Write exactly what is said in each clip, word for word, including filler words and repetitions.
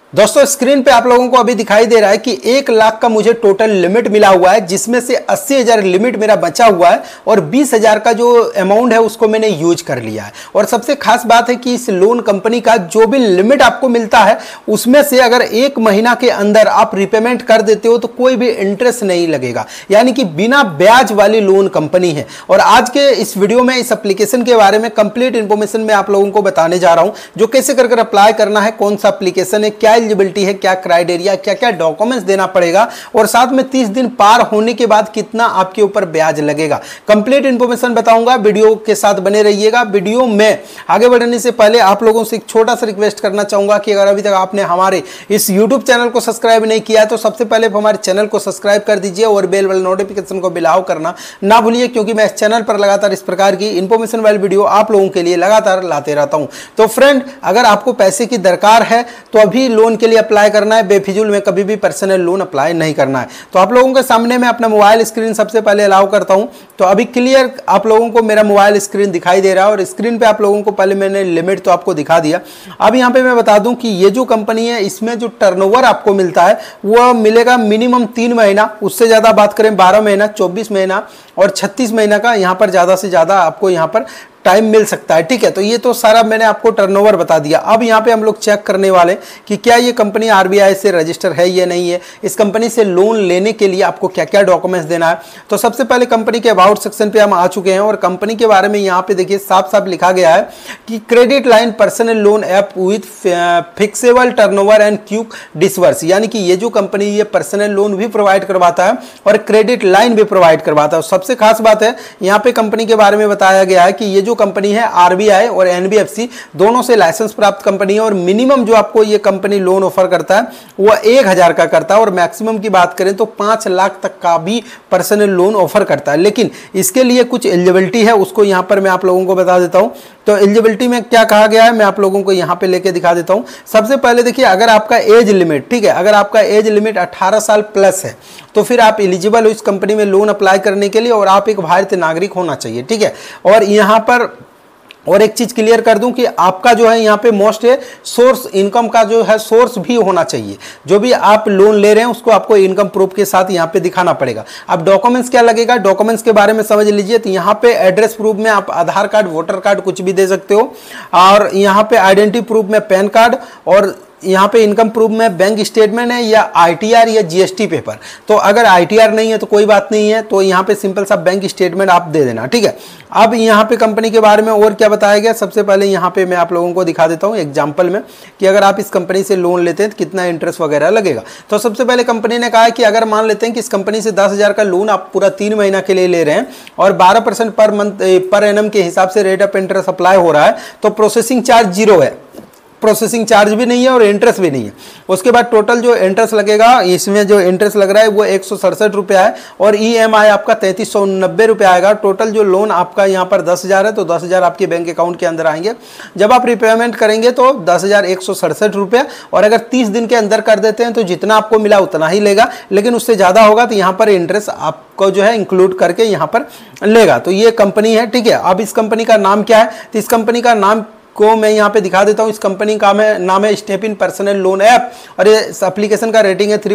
दोस्तों स्क्रीन पे आप लोगों को अभी दिखाई दे रहा है कि एक लाख का मुझे टोटल लिमिट मिला हुआ है, जिसमें से अस्सी हजार लिमिट मेरा बचा हुआ है और बीस हजार का जो अमाउंट है उसको मैंने यूज कर लिया है। और सबसे खास बात है कि इस लोन कंपनी का जो भी लिमिट आपको मिलता है उसमें से अगर एक महीना के अंदर आप रिपेमेंट कर देते हो तो कोई भी इंटरेस्ट नहीं लगेगा, यानी कि बिना ब्याज वाली लोन कंपनी है। और आज के इस वीडियो में इस एप्लीकेशन के बारे में कंप्लीट इंफॉर्मेशन मैं आप लोगों को बताने जा रहा हूं, जो कैसे कर कर अप्लाई करना है, कौन सा एप्लीकेशन है, क्या एलिजिबिलिटी है, क्या क्राइटेरिया, क्या क्या डॉक्यूमेंट्स देना पड़ेगा और साथ में तीस दिन पार होने के बाद कितना आपके ऊपर ब्याज लगेगा। कंप्लीट इंफॉर्मेशन बताऊंगा, वीडियो के साथ बने रहिएगा। वीडियो में आगे बढ़ने से पहले आप लोगों से एक छोटा सा रिक्वेस्ट करना चाहूंगा कि अगर अभी तक आपने हमारे इस यूट्यूब चैनल को सब्सक्राइब नहीं किया है तो सबसे पहले हमारे चैनल को सब्सक्राइब कर दीजिए और बेल वाले नोटिफिकेशन को बिलाव करना ना भूलिए, क्योंकि मैं इस चैनल पर लगातार इस प्रकार की इंफॉर्मेशन वाली वीडियो आप लोगों के लिए लगातार लाते रहता हूं। तो फ्रेंड, अगर आपको पैसे की दरकार है तो अभी लोन के लिए अप्लाई करना है, बेफिजूल में कभी भी पर्सनल लोन अप्लाई नहीं करना है। तो आप लोगों के सामने मैं अपना मोबाइल स्क्रीन सबसे पहले अलाउ करता हूं। तो अभी क्लियर आप लोगों को मेरा मोबाइल स्क्रीन दिखाई दे रहा है और स्क्रीन पे आप लोगों को पहले मैंने लिमिट तो आपको दिखा दिया। अब यहां पे मैं बता दूं कि ये जो कंपनी है इसमें जो टर्नओवर आपको मिलता है वह मिलेगा मिनिमम तीन महीना, उससे ज्यादा बात करें बारह महीना, चौबीस महीना और छत्तीस महीना का यहां पर ज्यादा से ज्यादा आपको यहां पर टाइम मिल सकता है। ठीक है, तो ये तो सारा मैंने आपको टर्नओवर बता दिया। अब यहाँ पे हम लोग चेक करने वाले कि क्या ये कंपनी आरबीआई से रजिस्टर है या नहीं है, इस कंपनी से लोन लेने के लिए आपको क्या क्या डॉक्यूमेंट्स देना है। तो सबसे पहले कंपनी के अबाउट सेक्शन पे हम आ चुके हैं और कंपनी के बारे में यहाँ पे देखिए साफ साफ लिखा गया है कि credit line personal loan app with flexible turnover and quick disburse, यानी कि ये जो कंपनी ये पर्सनल लोन भी प्रोवाइड करवाता है और क्रेडिट लाइन भी प्रोवाइड करवाता है। सबसे खास बात है यहाँ पे कंपनी के बारे में बताया गया है कि ये जो कंपनी है आरबीआई और एनबीएफसी दोनों से लाइसेंस प्राप्त कंपनी है और मिनिमम जो आपको ये कंपनी लोन ऑफर करता है वो एक हजार का करता है और मैक्सिमम की बात करें तो पांच लाख तक का भी पर्सनल लोन ऑफर करता है। लेकिन इसके लिए कुछ एलिजिबिलिटी है, उसको यहां पर मैं आप लोगों को बता देता हूं। तो एलिजिबिलिटी में क्या कहा गया है मैं आप लोगों को यहां पे लेके दिखा देता हूं। सबसे पहले देखिए, अगर आपका एज लिमिट, ठीक है, अगर आपका एज लिमिट अठारह साल प्लस है तो फिर आप एलिजिबल हो इस कंपनी में लोन अप्लाई करने के लिए और आप एक भारतीय नागरिक होना चाहिए। ठीक है, और यहां पर और एक चीज क्लियर कर दूं कि आपका जो है यहाँ पे मोस्ट है सोर्स इनकम का जो है सोर्स भी होना चाहिए। जो भी आप लोन ले रहे हैं उसको आपको इनकम प्रूफ के साथ यहाँ पे दिखाना पड़ेगा। अब डॉक्यूमेंट्स क्या लगेगा, डॉक्यूमेंट्स के बारे में समझ लीजिए। तो यहाँ पे एड्रेस प्रूफ में आप आधार कार्ड, वोटर कार्ड कुछ भी दे सकते हो और यहाँ पे आइडेंटिटी प्रूफ में पैन कार्ड और यहाँ पे इनकम प्रूफ में बैंक स्टेटमेंट है या आईटीआर या जीएसटी पेपर। तो अगर आईटीआर नहीं है तो कोई बात नहीं है, तो यहाँ पे सिंपल सा बैंक स्टेटमेंट आप दे देना। ठीक है, अब यहाँ पे कंपनी के बारे में और क्या बताया गया, सबसे पहले यहाँ पे मैं आप लोगों को दिखा देता हूँ एग्जाम्पल में कि अगर आप इस कंपनी से लोन लेते हैं तो कितना इंटरेस्ट वगैरह लगेगा। तो सबसे पहले कंपनी ने कहा है कि अगर मान लेते हैं कि इस कंपनी से दस हजार का लोन आप पूरा तीन महीना के लिए ले रहे हैं और बारह percent per month per annum के हिसाब से रेट ऑफ इंटरेस्ट अप्लाई हो रहा है तो प्रोसेसिंग चार्ज जीरो है, प्रोसेसिंग चार्ज भी नहीं है और इंटरेस्ट भी नहीं है। उसके बाद टोटल जो इंटरेस्ट लगेगा, इसमें जो इंटरेस्ट लग रहा है वो एक सौ सड़सठ रुपया है और ईएमआई आपका तैंतीस सौ नब्बे रुपया आएगा। टोटल जो लोन आपका यहाँ पर दस हजार है तो दस हजार आपके बैंक अकाउंट के अंदर आएंगे। जब आप रिपेमेंट करेंगे तो दस हजार एक सौ सड़सठ रुपया, और अगर तीस दिन के अंदर कर देते हैं तो जितना आपको मिला उतना ही लेगा, लेकिन उससे ज्यादा होगा तो यहाँ पर इंटरेस्ट आपको जो है इंक्लूड करके यहाँ पर लेगा। तो ये कंपनी है। ठीक है, अब इस कंपनी का नाम क्या है, तो इस कंपनी का नाम को मैं यहाँ पे दिखा देता हूँ। इस कंपनी का मैं नाम है step in personal loan app और ये इस एप्लीकेशन का रेटिंग है थ्री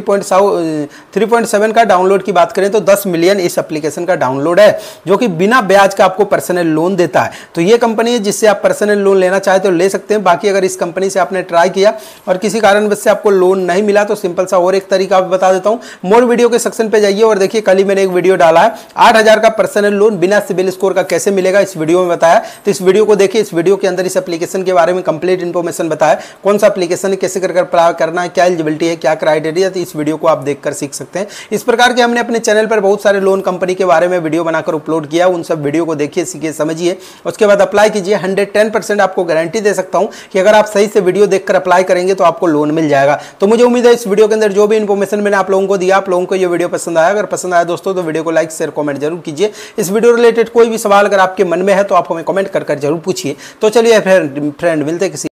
पॉइंट सेवन का। डाउनलोड की बात करें तो दस मिलियन इस एप्लीकेशन का डाउनलोड है, जो कि बिना ब्याज का आपको पर्सनल लोन देता है। तो ये कंपनी है जिससे आप पर्सनल लोन लेना चाहे तो ले सकते हैं। बाकी अगर इस कंपनी से आपने ट्राई किया और किसी कारणवश से आपको लोन नहीं मिला तो सिंपल सा और एक तरीका आप बता देता हूँ। मोर वीडियो के सेक्शन पे जाइए और देखिए कल ही मैंने एक वीडियो डाला है आठ हजार का पर्सनल लोन बिना सिबिल स्कोर का कैसे मिलेगा, इस वीडियो में बताया। तो इस वीडियो को देखिए, इस वीडियो के अंदर इस एप्लीकेशन के बारे में कंप्लीट इंफॉर्मेशन बताया, कौन सा एप्लीकेशन है, कैसे कर अप्लाई करना है, क्या एलिजिबिलिटी है, क्या क्राइटेरिया। तो इस वीडियो को आप देखकर सीख सकते हैं। इस प्रकार के हमने अपने चैनल पर बहुत सारे लोन कंपनी के बारे में वीडियो बनाकर अपलोड किया, उन सब वीडियो को देखिए, सीखिए, समझिए, उसके बाद अप्लाई कीजिए। हंड्रेड टेन परसेंट आपको गारंटी दे सकता हूं कि अगर आप सही से वीडियो देखकर अप्लाई करेंगे तो आपको लोन मिल जाएगा। तो मुझे उम्मीद है इस वीडियो के अंदर जो भी इंफॉर्मेशन मैंने आप लोगों को दिया, आप लोगों को ये वीडियो पसंद आया। अगर पसंद आया दोस्तों तो वीडियो को लाइक शेयर कमेंट जरूर कीजिए। इस वीडियो रिलेटेड कोई भी सवाल अगर आपके मन में है तो आप हमें कमेंट कर कर जरूर पूछिए। तो चलिए फ्रेंड मिलते किसी